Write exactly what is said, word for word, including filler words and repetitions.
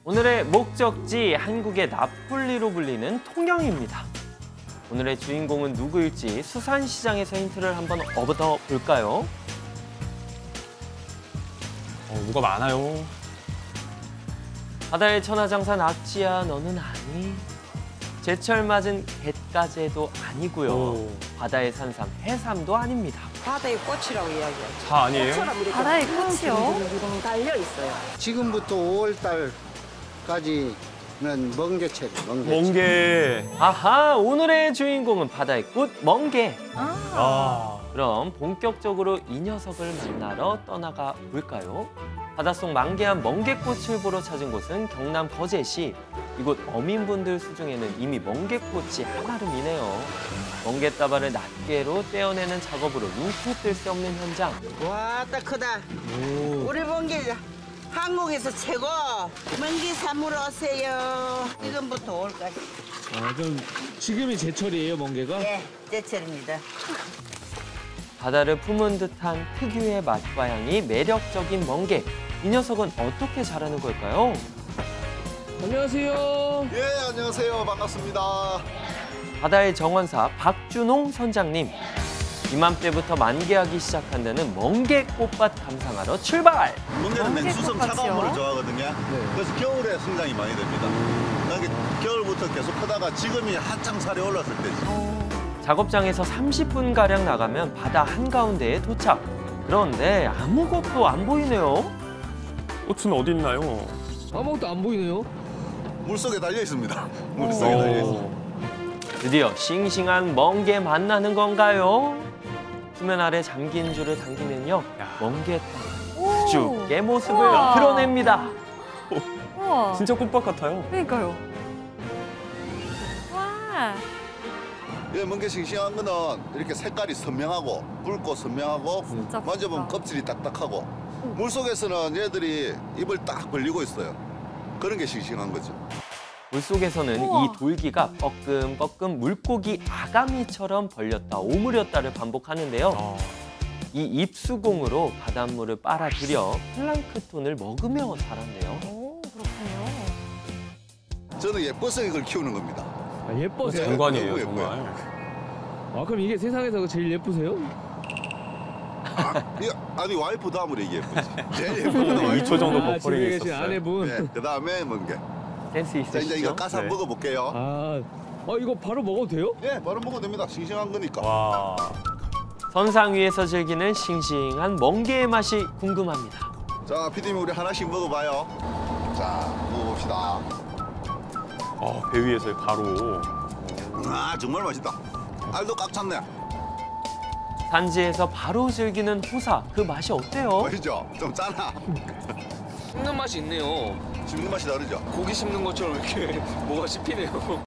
오늘의 목적지 한국의 나폴리로 불리는 통영입니다. 오늘의 주인공은 누구일지 수산시장에서 힌트를 한번 얻어볼까요? 어, 뭐가 많아요. 바다의 천하장사 낙지야 너는 아니? 제철 맞은 갯가재도 아니고요. 오. 바다의 산삼 해삼도 아닙니다. 바다의 꽃이라고 이야기하죠. 다 아니에요? 꽃처럼 이렇게 바다의 꽃이요? 둥둥둥 달려 있어요. 지금부터 오월 달까지는 멍게채리, 멍게. 멍게. 아하, 오늘의 주인공은 바다의 꽃 멍게. 아. 그럼 본격적으로 이 녀석을 만나러 떠나가 볼까요? 바닷속 만개한 멍게꽃을 보러 찾은 곳은 경남 거제시. 이곳 어민분들 수중에는 이미 멍게꽃이 한아름이네요. 멍게다발을 낱개로 떼어내는 작업으로 눈코 뜰 새 없는 현장. 와, 딱 크다. 우리 멍게 한국에서 최고. 멍게 사무러 오세요. 지금부터 올까지. 아, 그럼 지금이 제철이에요, 멍게가? 네, 제철입니다. 바다를 품은 듯한 특유의 맛과 향이 매력적인 멍게. 이 녀석은 어떻게 자라는 걸까요? 안녕하세요. 예, 안녕하세요. 반갑습니다. 바다의 정원사 박준홍 선장님. 이맘때부터 만개하기 시작한 데는 멍게꽃밭 감상하러 출발! 멍게는 냉수성 멍게꽃밭이요? 차가운 물을 좋아하거든요. 그래서 겨울에 성장이 많이 됩니다. 그러니까 겨울부터 계속 크다가 지금이 한창 살이 올랐을 때지. 작업장에서 삼십 분가량 나가면 바다 한가운데에 도착. 그런데 아무것도 안 보이네요. 꽃은 어디 있나요? 아무것도 안 보이네요. 물속에 달려 있습니다. 물속에 달려 있습니다. 드디어 싱싱한 멍게 만나는 건가요? 수면 아래 잠긴 줄을 당기면요. 야. 멍게 쭉 깨모습을 우와. 드러냅니다. 우와. 진짜 꽃밭 같아요. 그러니까요. 와. 예, 멍게 싱싱한 거는 이렇게 색깔이 선명하고 붉고 선명하고 진짜 만져보면 붉다. 껍질이 딱딱하고 물속에서는 얘들이 입을 딱 벌리고 있어요. 그런 게 싱싱한 거죠. 물속에서는 우와. 이 돌기가 뻐끔뻐끔 물고기 아가미처럼 벌렸다 오므렸다를 반복하는데요. 아. 이 입수공으로 바닷물을 빨아들여 플랑크톤을 먹으며 자란대요. 오, 그렇군요. 저는 예뻐서 이걸 키우는 겁니다. 아, 예뻐세요? 장관이에요, 너무 정말. 예뻐요. 아, 그럼 이게 세상에서 제일 예쁘세요? 아, 이- 아니 와이프 다음으로 이게 예쁘지. 제일 예쁜 건 이 초 와이프. 정도 아, 집에 버퍼링이 계신 있었어요. 아내분. 네, 그 다음에 멍게. 센스 자, 이제 있으시죠? 이거 까서 네. 먹어볼게요. 아, 어, 이거 바로 먹어도 돼요? 예, 바로 먹어도 됩니다. 싱싱한 거니까. 와. 선상 위에서 즐기는 싱싱한 멍게의 맛이 궁금합니다. 자, 피디님 우리 하나씩 먹어봐요. 자, 먹어봅시다. 어, 배 위에서 바로. 아, 정말 맛있다. 알도 꽉 찼네. 산지에서 바로 즐기는 호사, 그 맛이 어때요? 맛있죠? 좀 짜나? 씹는 맛이 있네요. 씹는 맛이 다르죠? 고기 씹는 것처럼 이렇게 뭐가 씹히네요.